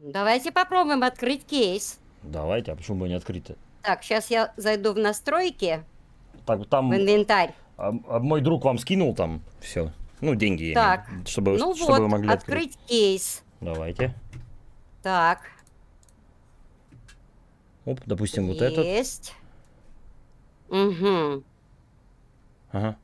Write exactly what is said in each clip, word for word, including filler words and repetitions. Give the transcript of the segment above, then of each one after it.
Давайте попробуем открыть кейс. Давайте, а почему бы не открыть-то? Так, сейчас я зайду в настройки, Так, там... в инвентарь. А, а мой друг вам скинул там все. Ну, деньги, я Так, имею, чтобы, ну чтобы вот, вы могли открыть. открыть кейс. Давайте. Так. Оп, допустим, вот этот. Есть. Угу. Ага.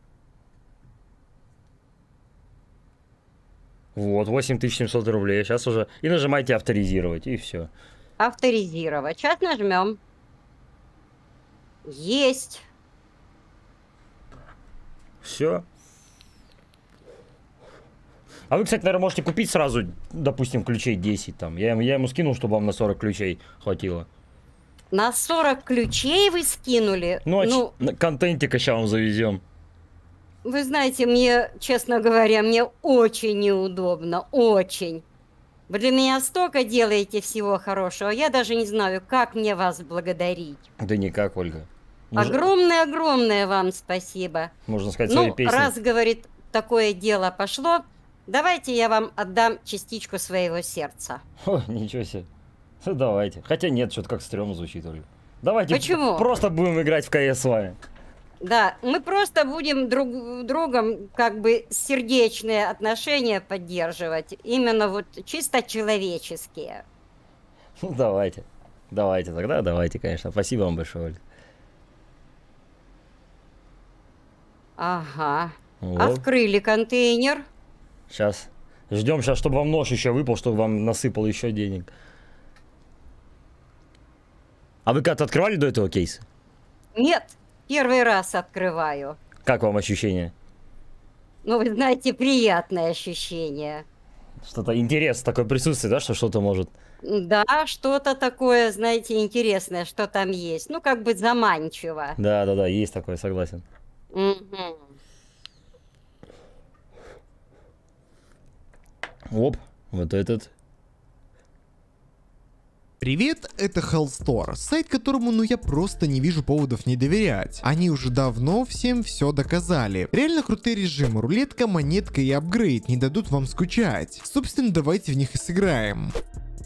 Вот, восемь тысяч семьсот рублей. Сейчас уже. И нажимайте авторизировать, и все. Авторизировать. Сейчас нажмем. Есть. Все. А вы, кстати, наверное, можете купить сразу, допустим, ключей десять там. Я, я ему скинул, чтобы вам на сорок ключей хватило. На сорок ключей вы скинули? Ну, а ну ч... контентика сейчас вам завезем. Вы знаете, мне, честно говоря, мне очень неудобно. Очень. Вы для меня столько делаете всего хорошего. Я даже не знаю, как мне вас благодарить. Да никак, Ольга. Огромное-огромное вам спасибо. Можно сказать, ну, свои песни. Раз, говорит, такое дело пошло, давайте я вам отдам частичку своего сердца. О, ничего себе. Давайте. Хотя нет, что-то как стрёмно звучит, Ольга. Давайте. Почему? Просто будем играть в КС с вами. Да, мы просто будем друг другом как бы сердечные отношения поддерживать. Именно вот чисто человеческие. Ну, давайте. Давайте тогда, давайте, конечно. Спасибо вам большое, Ольга. Ага. Вот. Открыли контейнер. Сейчас. Ждем сейчас, чтобы вам нож еще выпал, чтобы вам насыпал еще денег. А вы как-то открывали до этого кейс? Нет, первый раз открываю. Как вам ощущение? Ну, вы знаете, приятное ощущение. Что-то интересное, такое присутствие, да, что что-то может... Да, что-то такое, знаете, интересное, что там есть. Ну, как бы заманчиво. Да, да, да, есть такое, согласен. Угу. Оп, вот этот. Привет, это Hellstore, сайт, которому ну я просто не вижу поводов не доверять. Они уже давно всем все доказали. Реально крутые режимы, рулетка, монетка и апгрейд не дадут вам скучать. Собственно, давайте в них и сыграем.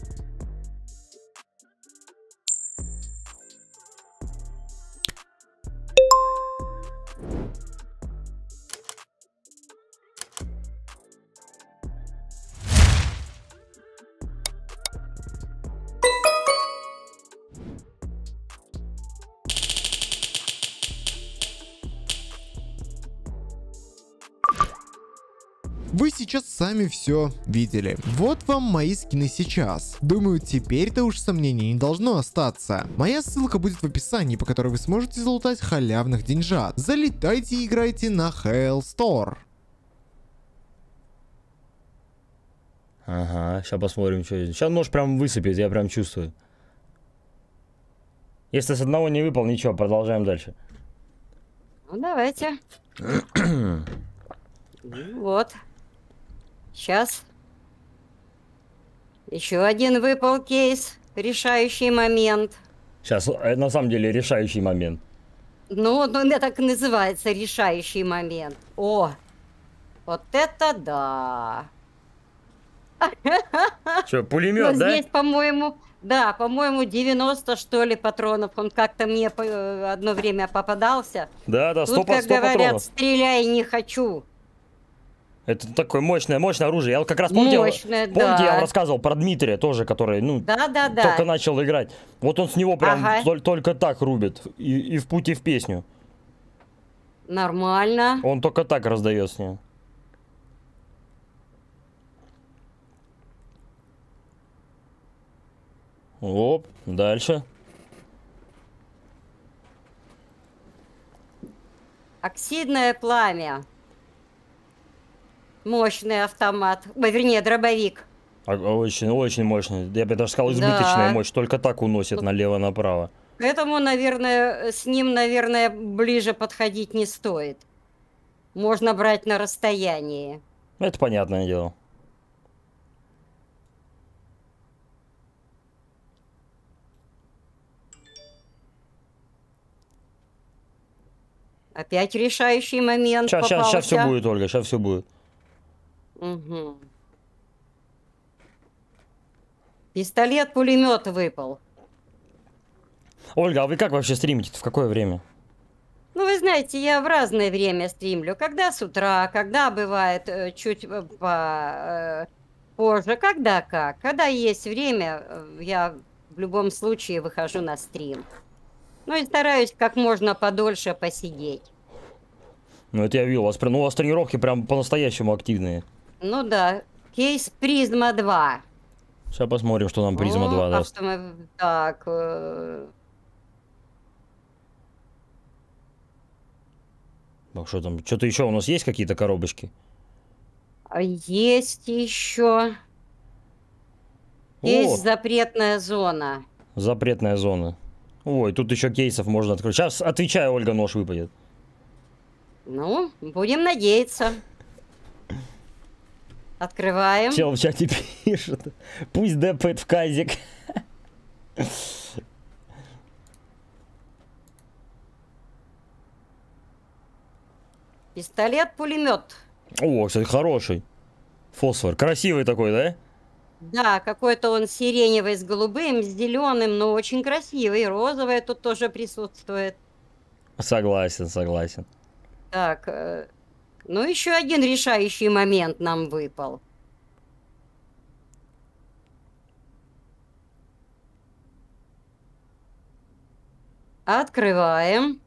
Вы сейчас сами все видели. Вот вам мои скины сейчас. Думаю, теперь-то уж сомнений не должно остаться. Моя ссылка будет в описании, по которой вы сможете залутать халявных деньжат. Залетайте и играйте на Hellstore. Ага, сейчас посмотрим, что здесь. Сейчас нож прям высыпет, я прям чувствую. Если с одного не выпал, ничего, продолжаем дальше. Ну, давайте. Вот. Сейчас. Еще один выпал кейс. Решающий момент. Сейчас, на самом деле, решающий момент. Ну, ну, это так и называется, решающий момент. О, вот это да. Что, пулемет, ну, да? Здесь, по-моему, да, по-моему, девяносто, что ли, патронов. Он как-то мне одно время попадался. Да, да, сто, Тут, как сто говорят, патронов. стреляй, не хочу. Это такое мощное, мощное оружие. Я вот как раз помните, Мощное, помните, да. я вам рассказывал про Дмитрия тоже, который, ну, да, да, да. только начал играть. Вот он с него прям Ага. тол только так рубит. И, и в путь, и в песню. Нормально. Он только так раздает с ним. Оп, дальше. Оксидное пламя. Мощный автомат. Ой, вернее, дробовик. Очень, очень мощный. Я бы даже сказал, избыточная Да. мощь. Только так уносит налево-направо. Поэтому, наверное, с ним, наверное, ближе подходить не стоит. Можно брать на расстоянии. Это понятное дело. Опять решающий момент Сейчас, сейчас, попался. сейчас все будет, Ольга, сейчас все будет. Угу. Пистолет-пулемет выпал. Ольга, а вы как вообще стримите? В какое время? Ну, вы знаете, я в разное время стримлю. Когда с утра, когда бывает э, чуть э, по, э, позже, когда как. Когда есть время, э, я в любом случае выхожу на стрим. Ну и стараюсь как можно подольше посидеть. Ну, это я видел. У вас, прям- ну, у вас тренировки прям по-настоящему активные. Ну да, кейс Призма два. Сейчас посмотрим, что нам Призма О, два даст. автомо- Так, э, Ну, что там? Что-то еще у нас есть какие-то коробочки? а есть еще. Есть О, запретная зона. запретная зона. Ой, тут еще кейсов можно открыть. Сейчас, отвечаю, Ольга, нож выпадет. Ну, будем надеяться. Открываем. Чел в чате пишет. Пусть депает в казик. Пистолет-пулемет. О, кстати, хороший. Фосфор. Красивый такой, да? Да, какой-то он сиреневый с голубым, с зеленым, но очень красивый. Розовое тут тоже присутствует. Согласен, согласен. Так, э, ну еще один решающий момент нам выпал. Открываем.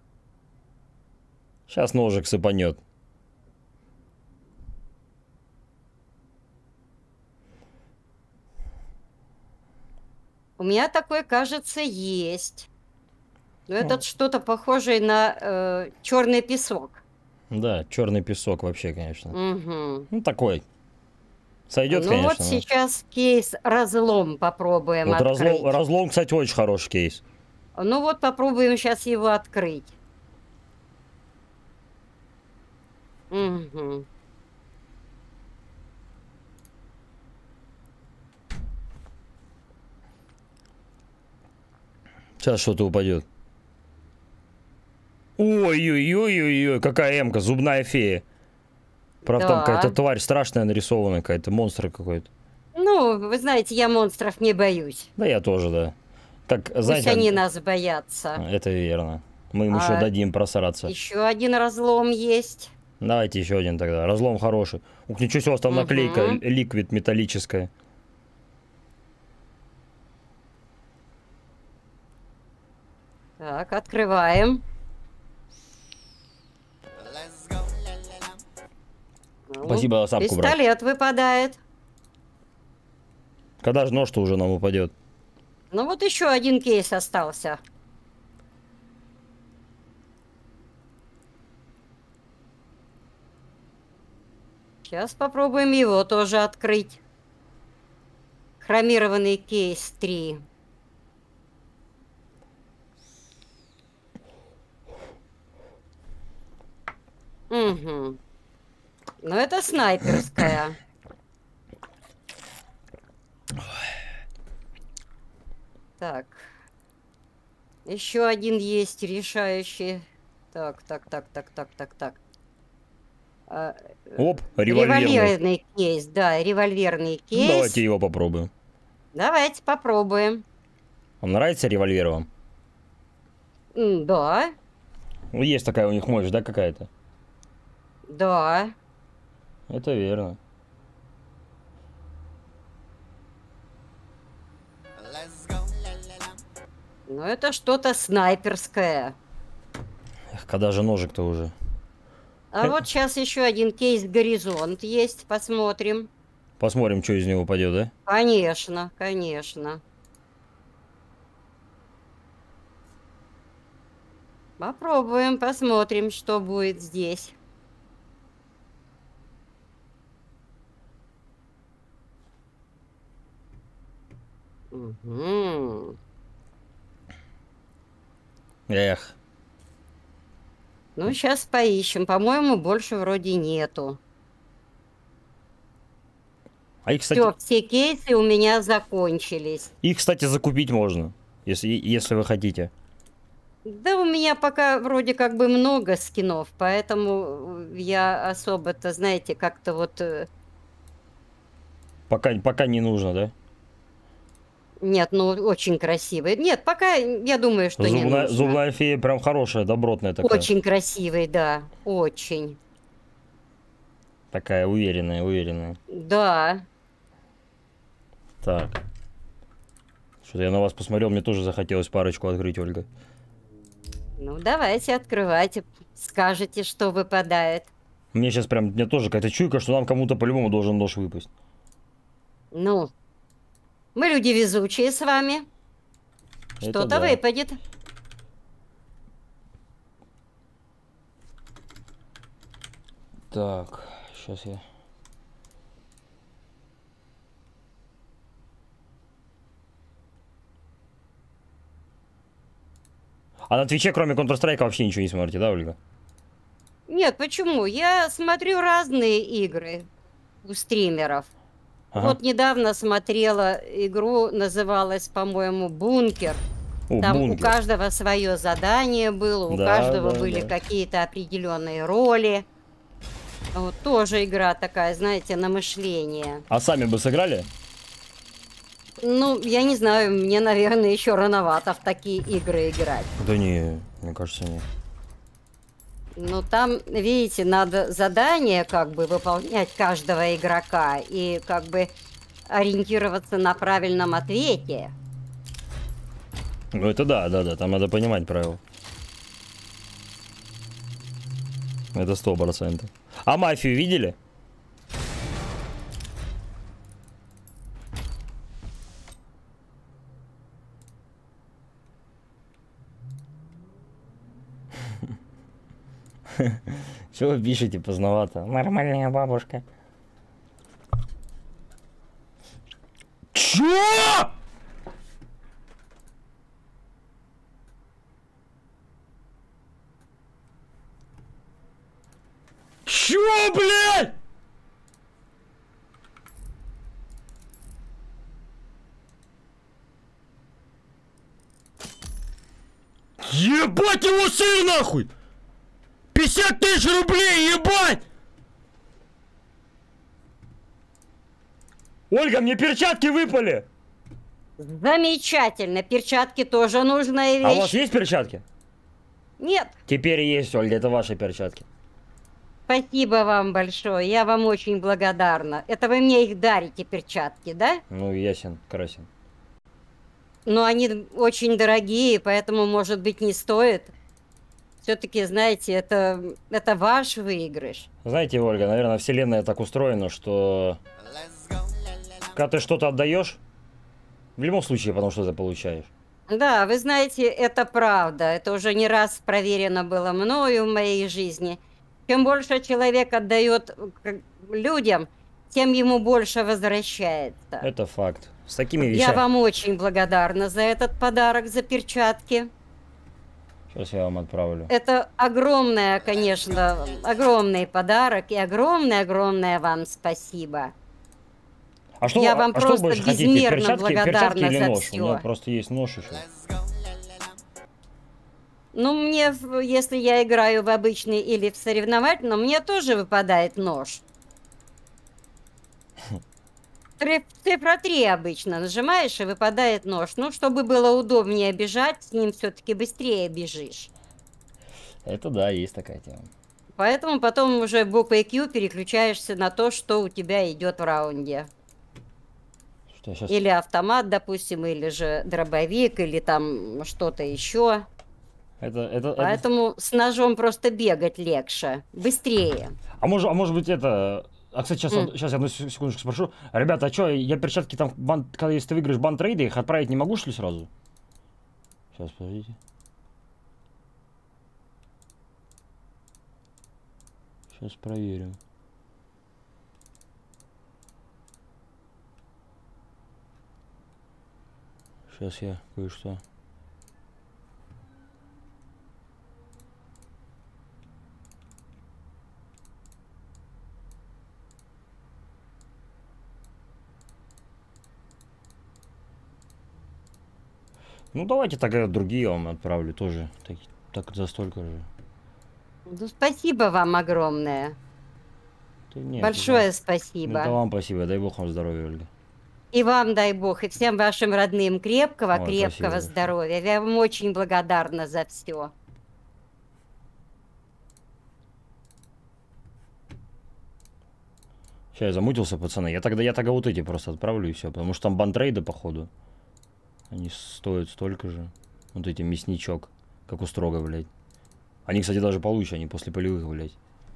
Сейчас ножик сыпанет. У меня такой, кажется, есть. Но этот что-то похожее на э, черный песок. Да, черный песок вообще, конечно. Угу. Ну, такой. Сойдет, Ну конечно. вот но- сейчас кейс разлом попробуем Вот открыть. разлом, разлом, кстати, очень хороший кейс. Ну вот попробуем сейчас его открыть. Угу. Сейчас что-то упадет. Ой-ой-ой-ой-ой, какая эмка, зубная фея. Правда, там Да. какая-то тварь страшная нарисованная, какая-то монстр какой-то. Ну, вы знаете, я монстров не боюсь. Да я тоже, да. Так, Пусть знаете, они нас боятся. это верно. Мы им еще А, дадим просраться. Еще один разлом есть. Давайте еще один тогда. Разлом хороший. Ух, ничего себе, у вас там Мгм. наклейка, л- ликвид металлическая. Так, открываем. Ну, Спасибо, за сапку, брат. Пистолет выпадает. Когда же нож-то уже нам упадет? Ну вот еще один кейс остался. Сейчас попробуем его тоже открыть. Хромированный кейс три. Угу. Ну это снайперская. Так. Еще один есть решающий. Так, так, так, так, так, так, так. А, Оп, револьверный. револьверный кейс, да, револьверный Ну, кейс. давайте его попробуем. Давайте попробуем. Вам нравится револьвер вам? М, Да, Ну, есть такая у них мощь, да, какая-то? да. Это верно. Но это что-то снайперское. Эх, когда же ножик-то уже? А Э. вот сейчас еще один кейс горизонт есть, посмотрим. Посмотрим, что из него упадет, да? Конечно, конечно. Попробуем, посмотрим, что будет здесь. Угу. Эх. Ну, сейчас поищем. По-моему, больше вроде нету. А их, кстати, Все, все кейсы у меня закончились. их, кстати, закупить можно, если, если вы хотите. Да, у меня пока вроде как бы много скинов, поэтому я особо-то, знаете, как-то вот... э, Пока, пока не нужно, да? Нет, ну очень красивый. Нет, пока я думаю, что не Зубная, нужно. зубная фея прям хорошая, добротная такая. Очень красивый, да, очень. Такая уверенная, уверенная. Да. Так. Что-то я на вас посмотрел, мне тоже захотелось парочку открыть, Ольга. Ну, давайте, открывайте. Скажите, что выпадает. Мне сейчас прям, мне тоже какая-то чуйка, что нам кому-то по-любому должен нож выпасть. Ну, мы люди везучие с вами. Это Что-то да. выпадет. Так, сейчас я... А на Твиче, кроме Counter-Strike, вообще ничего не смотрите, да, Ольга? Нет, почему? Я смотрю разные игры у стримеров. Ага. Вот недавно смотрела игру, называлась, по-моему, «Бункер». О, Там Бункер. у каждого свое задание было, у Да, каждого да, были да. какие-то определенные роли. Вот тоже игра такая, знаете, на мышление. А сами бы сыграли? Ну, я не знаю, мне, наверное, еще рановато в такие игры играть. Да не, мне кажется, нет. Ну, там, видите, надо задание как бы выполнять каждого игрока и как бы ориентироваться на правильном ответе. Ну это да, да, да, там надо понимать правила. Это сто процентов. А мафию видели? Чего вы пишете поздновато? Нормальная бабушка. Чё? Чё, блядь? Ебать его сыр нахуй! пятьдесят тысяч рублей, ебать! Ольга, мне перчатки выпали! Замечательно, перчатки тоже нужная вещь. А у вас есть перчатки? Нет, Теперь есть, Ольга, это ваши перчатки. спасибо вам большое, я вам очень благодарна. Это вы мне их дарите, перчатки, да? Ну, ясен, красен. Но они очень дорогие, поэтому, может быть, не стоит. Все-таки, знаете, это, это ваш выигрыш. Знаете, Ольга, наверное, вселенная так устроена, что когда ты что-то отдаешь, в любом случае потом что-то получаешь. Да, вы знаете, это правда. Это уже не раз проверено было мною в моей жизни. Чем больше человек отдает людям, тем ему больше возвращается. Это факт. С такими Я вещами... вам очень благодарна за этот подарок, за перчатки. Сейчас я вам отправлю. Это огромное, конечно, огромный подарок и огромное-огромное вам спасибо. А что, Я вам а что просто больше хотите? безмерно Перчатки, перчатки благодарна или за нож? У всё. меня просто есть нож еще. Ну, мне, в- если я играю в обычный или в соревновательном, мне тоже выпадает нож. Три- Цифра три обычно нажимаешь, и выпадает нож. Ну, чтобы было удобнее бежать, с ним все-таки быстрее бежишь. Это да, есть такая тема. Поэтому потом уже буквой Q переключаешься на то, что у тебя идет в раунде. Что я сейчас... Или автомат, допустим, или же дробовик, или там что-то еще. Это, это, это... Поэтому с ножом просто бегать легче, быстрее. А может, а может быть это... А, кстати, сейчас, М. сейчас я одну сек- секундочку спрошу. Ребята, а что, я перчатки там, бан- когда если ты выиграешь бан-трейды, их отправить не могу, что ли, сразу? Сейчас, подождите. Сейчас проверим. Сейчас я кое-что. Ну давайте тогда другие я вам отправлю тоже. Так, так за столько же. Ну, спасибо вам огромное. Да нет, Большое это- спасибо. Это вам спасибо. Дай бог вам здоровья, Ольга. И вам дай бог, и всем вашим родным крепкого-крепкого Ой, здоровья. Я вам очень благодарна за все. Сейчас я замутился, пацаны. Я тогда, я тогда вот эти просто отправлю и все. Потому что там бантрейды, походу. Они стоят столько же. Вот эти мясничок. Как у Строга, блядь. Они, кстати, даже получше, они после полевых, блядь.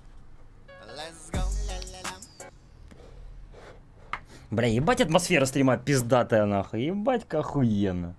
Бля, ебать атмосфера стрима пиздатая, нахуй. Ебать, как охуенно.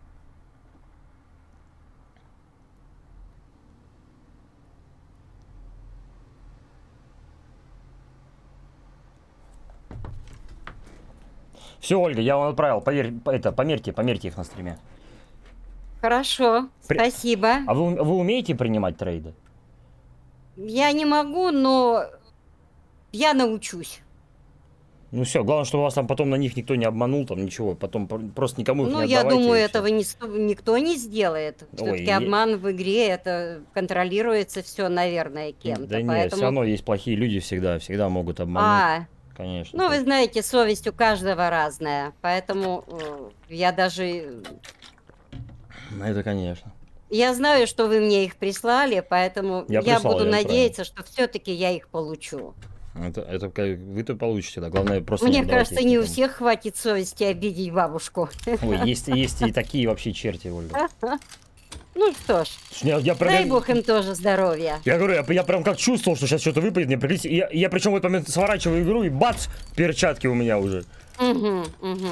Все, Ольга, я вам отправил. Поверь, это, померьте, померьте их на стриме. Хорошо, При... спасибо. А вы, вы умеете принимать трейды? Я не могу, но я научусь. Ну все, главное, чтобы вас там потом на них никто не обманул, там ничего, потом просто никому их Ну, не я отдавайте. думаю, этого не, никто не сделает. Все-таки Ой, обман в игре, это контролируется все, наверное, кем-то. Да нет, поэтому... все равно есть плохие люди всегда, всегда могут обмануть. А, конечно. ну, вы знаете, совесть у каждого разная, поэтому э, я даже... Это, конечно. Я знаю, что вы мне их прислали, поэтому Я, я прислал, буду я надеяться, что все-таки я их получу. Это, это вы-то получите, да. Главное просто. Мне не кажется, не никому. у всех хватит совести обидеть бабушку. Ой, есть, есть и такие вообще черти, Ольга. Ну что ж, Я, я дай бог им тоже здоровья. Я говорю, я, я прям как чувствовал, что сейчас что-то выпадет. Мне прикрыть. Я, я причем в этот момент сворачиваю игру и бац, перчатки у меня уже. Угу, угу.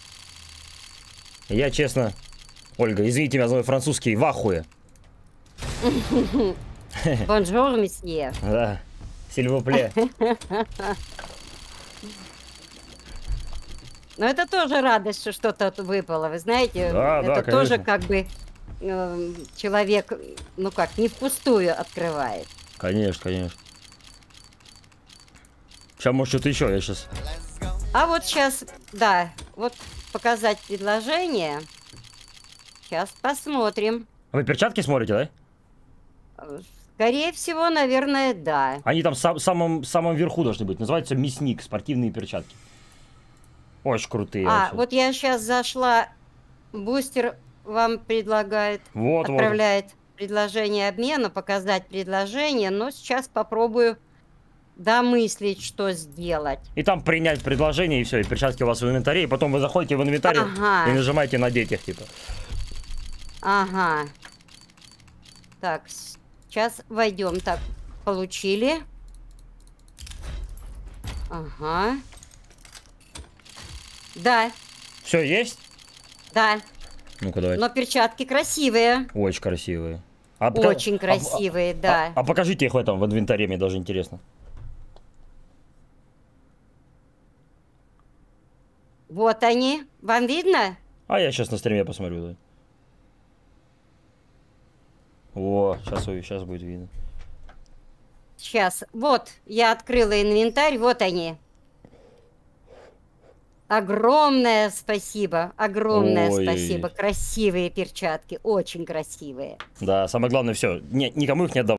Я честно, Ольга, извините меня за мой французский, в ахуе. Бонжур, месье. Да, сильвупле. Но это тоже радость, что что-то выпало, вы знаете. Да, это да, тоже конечно. как бы э, человек, ну как, не впустую открывает. Конечно, конечно. Сейчас, может, что-то еще, я сейчас... А вот сейчас, да, вот показать предложение. Сейчас посмотрим. Вы перчатки смотрите, да? Скорее всего, наверное, да. Они там в сам, самом, самом верху должны быть. Называется мясник, спортивные перчатки. Очень крутые. А, вообще. вот я сейчас зашла, бустер вам предлагает, Вот, отправляет вот. предложение обмена, показать предложение, но сейчас попробую домыслить, что сделать. И там принять предложение, и все, и перчатки у вас в инвентаре, и потом вы заходите в инвентарь Ага. и нажимаете надеть их, типа. Ага. Так, сейчас войдем. Так, получили. Ага. Да. Все, есть? Да. Ну-ка, давайте. Но перчатки красивые. Очень красивые. А Очень пока... красивые, а, да. А, а покажите их в этом, в инвентаре, мне даже интересно. Вот они. Вам видно? А я сейчас на стриме посмотрю, да. О, сейчас, сейчас будет видно. Сейчас. Вот, я открыла инвентарь, вот они. Огромное спасибо, огромное Ой. спасибо. Красивые перчатки, очень красивые. Да, самое главное, все. Никому их не отдавай.